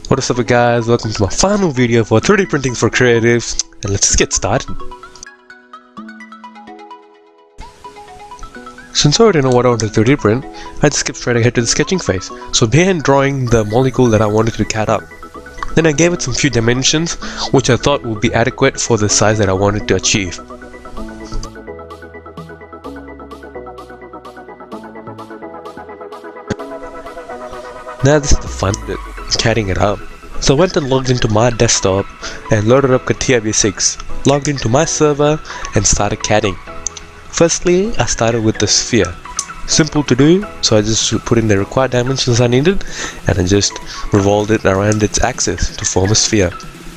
What is up guys, welcome to my final video for 3D printing for creatives, and let's just get started. Since I already know what I want to 3D print, I just skipped straight ahead to the sketching phase. So began drawing the molecule that I wanted to CAD up. Then I gave it some few dimensions which I thought would be adequate for the size that I wanted to achieve. Now this is the fun bit, CADing it up. So I went and logged into my desktop and loaded up CATIA V6, logged into my server and started CADing. Firstly, I started with the sphere. Simple to do, so I just put in the required dimensions I needed and I just revolved it around its axis to form a sphere.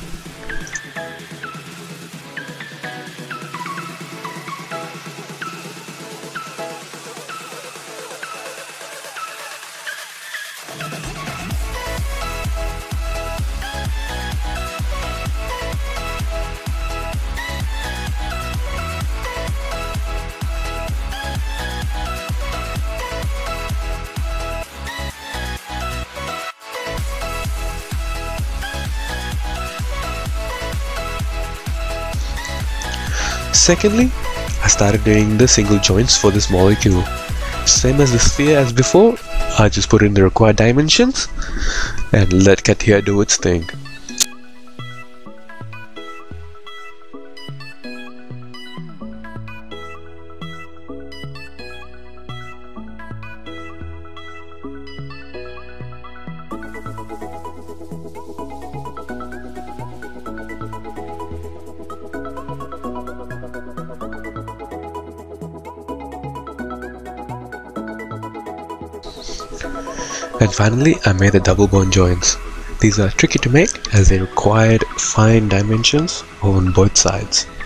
Secondly, I started doing the single joints for this molecule. Same as the sphere as before, I just put in the required dimensions and let CATIA do its thing. And finally, I made the double bond joints. These are tricky to make as they required fine dimensions on both sides.